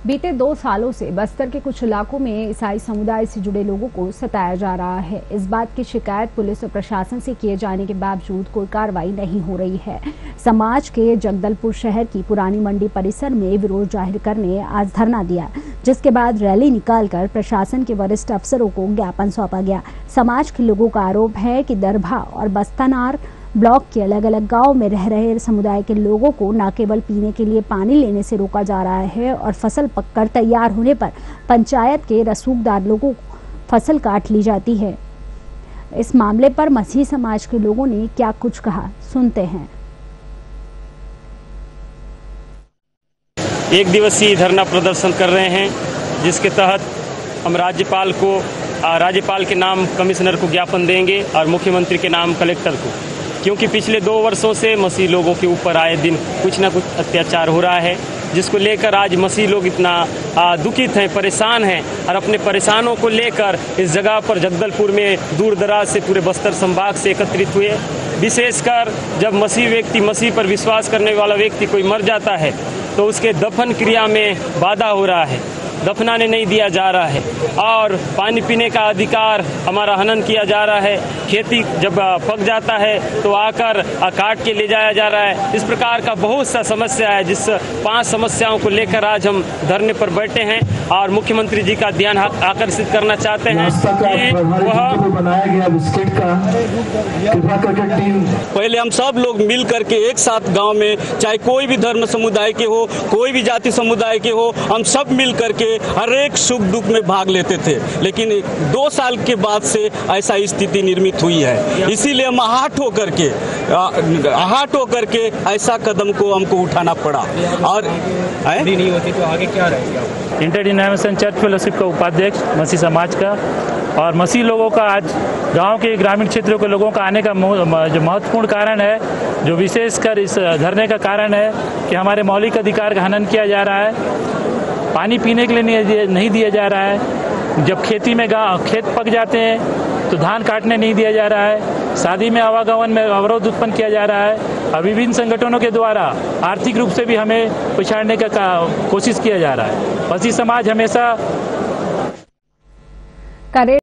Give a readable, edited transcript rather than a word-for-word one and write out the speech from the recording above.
बीते 2 सालों से बस्तर के कुछ इलाकों में ईसाई समुदाय से जुड़े लोगों को सताया जा रहा है। इस बात की शिकायत पुलिस और प्रशासन से किए जाने के बावजूद कोई कार्रवाई नहीं हो रही है। समाज के जगदलपुर शहर की पुरानी मंडी परिसर में विरोध जाहिर करने आज धरना दिया, जिसके बाद रैली निकालकर प्रशासन के वरिष्ठ अफसरों को ज्ञापन सौंपा गया। समाज के लोगों का आरोप है कि दरभा और बस्तानार ब्लॉक के अलग अलग गांव में रह रहे समुदाय के लोगों को न केवल पीने के लिए पानी लेने से रोका जा रहा है और फसल पककर तैयार होने पर पंचायत के रसूखदार लोगों को फसल काट ली जाती है। इस मामले पर मसीही समाज के लोगों ने क्या कुछ कहा, सुनते हैं। एक दिवसीय धरना प्रदर्शन कर रहे हैं, जिसके तहत हम राज्यपाल के नाम कमिश्नर को ज्ञापन देंगे और मुख्यमंत्री के नाम कलेक्टर को, क्योंकि पिछले 2 वर्षों से मसीह लोगों के ऊपर आए दिन कुछ ना कुछ अत्याचार हो रहा है, जिसको लेकर आज मसीह लोग इतना दुखित हैं, परेशान हैं और अपने परेशानों को लेकर इस जगह पर जगदलपुर में दूर दराज से पूरे बस्तर संभाग से एकत्रित हुए। विशेषकर जब मसीह पर विश्वास करने वाला व्यक्ति कोई मर जाता है तो उसके दफन क्रिया में बाधा हो रहा है, दफनाने नहीं दिया जा रहा है और पानी पीने का अधिकार हमारा हनन किया जा रहा है। खेती जब पक जाता है तो आकर काट के ले जाया जा रहा है। इस प्रकार का बहुत सा समस्या है, जिस 5 समस्याओं को लेकर आज हम धरने पर बैठे हैं और मुख्यमंत्री जी का ध्यान आकर्षित करना चाहते हैं कि वह बनाया गया बिस्किट का कृपा करके टीम पहले हम सब लोग मिल करके एक साथ गांव में, चाहे कोई भी धर्म समुदाय के हो, कोई भी जाति समुदाय के हो, हम सब मिल करके हर एक सुख दुख में भाग लेते थे। लेकिन 2 साल के बाद से ऐसा स्थिति निर्मित हुई है, इसीलिए हम आहट होकर के ऐसा कदम को हमको उठाना पड़ा। और नहीं होती तो आगे क्या रहेगा? इंटर डिनोमिनेशन चर्च फेलोशिप का उपाध्यक्ष मसीह समाज का और मसीह लोगों का आज गांव के ग्रामीण क्षेत्रों के लोगों का आने का जो महत्वपूर्ण कारण है, जो विशेषकर इस धरने का कारण है कि हमारे मौलिक अधिकार का हनन किया जा रहा है। पानी पीने के लिए नहीं दिया जा रहा है। जब खेती में खेत पक जाते हैं तो धान काटने नहीं दिया जा रहा है। शादी में आवागमन में अवरोध उत्पन्न किया जा रहा है और विभिन्न संगठनों के द्वारा आर्थिक रूप से भी हमें पिछाड़ने का कोशिश किया जा रहा है। मसीह समाज हमेशा